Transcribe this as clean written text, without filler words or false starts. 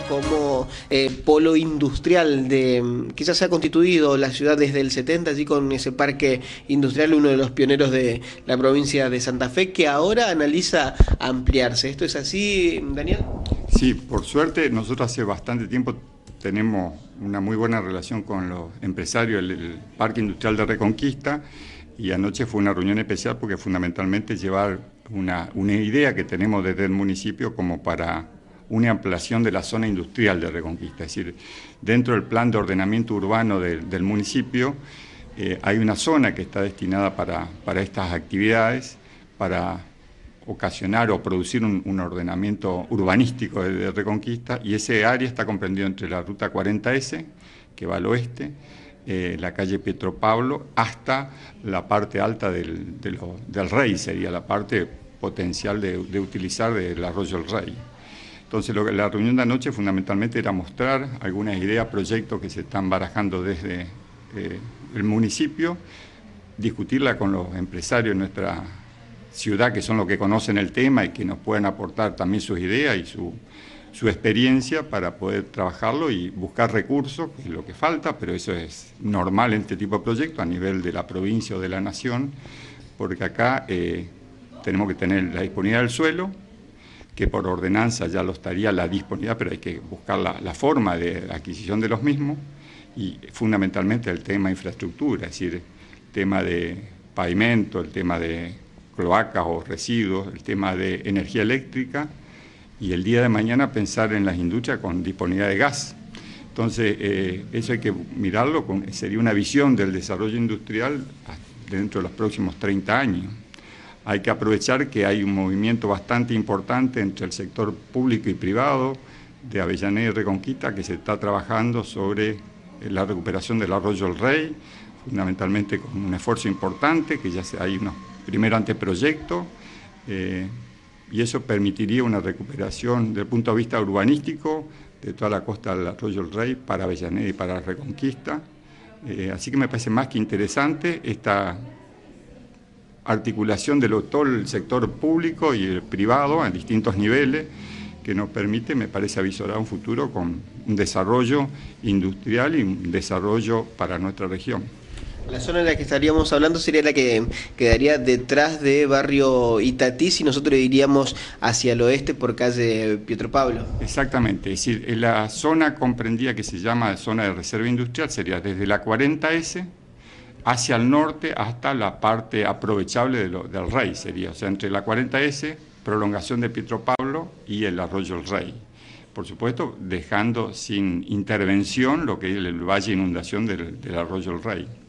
como polo industrial que ya se ha constituido la ciudad desde el 70, allí con ese parque industrial, uno de los pioneros de la provincia de Santa Fe, que ahora analiza ampliarse. ¿Esto es así, Daniel? Sí, por suerte nosotros hace bastante tiempo tenemos una muy buena relación con los empresarios del Parque Industrial de Reconquista, y anoche fue una reunión especial porque fundamentalmente llevar una idea que tenemos desde el municipio como para una ampliación de la zona industrial de Reconquista. Es decir, dentro del plan de ordenamiento urbano del municipio hay una zona que está destinada para estas actividades, para ocasionar o producir un ordenamiento urbanístico de Reconquista, y ese área está comprendido entre la ruta 40S, que va al oeste, la calle Pietro Pablo, hasta la parte alta del Rey, sería la parte potencial de utilizar del arroyo El Rey. Entonces la reunión de anoche fundamentalmente era mostrar algunas ideas, proyectos que se están barajando desde el municipio, discutirla con los empresarios de nuestra ciudad, que son los que conocen el tema y que nos pueden aportar también sus ideas y su experiencia para poder trabajarlo y buscar recursos, que es lo que falta, pero eso es normal en este tipo de proyectos a nivel de la provincia o de la nación, porque acá tenemos que tener la disponibilidad del suelo, que por ordenanza ya lo estaría la disponibilidad, pero hay que buscar la forma de adquisición de los mismos, y fundamentalmente el tema de infraestructura, es decir, el tema de pavimento, el tema de cloacas o residuos, el tema de energía eléctrica, y el día de mañana pensar en las industrias con disponibilidad de gas. Entonces, eso hay que mirarlo, sería una visión del desarrollo industrial dentro de los próximos 30 años. Hay que aprovechar que hay un movimiento bastante importante entre el sector público y privado de Avellaneda y Reconquista, que se está trabajando sobre la recuperación del arroyo El Rey, fundamentalmente con un esfuerzo importante, que ya hay unos primeros anteproyectos, y eso permitiría una recuperación desde el punto de vista urbanístico de toda la costa del arroyo El Rey para Avellaneda y para Reconquista. Así que me parece más que interesante esta articulación de todo el sector público y el privado en distintos niveles, que nos permite, me parece, avisorar un futuro con un desarrollo industrial y un desarrollo para nuestra región. La zona en la que estaríamos hablando sería la que quedaría detrás de barrio Itatí, si nosotros iríamos hacia el oeste por calle Pietro Pablo. Exactamente, es decir, la zona comprendida que se llama zona de reserva industrial sería desde la 40S hacia el norte hasta la parte aprovechable del Rey, sería, o sea, entre la 40S, prolongación de Pietro Pablo y el arroyo El Rey. Por supuesto, dejando sin intervención lo que es el valle de inundación del arroyo El Rey.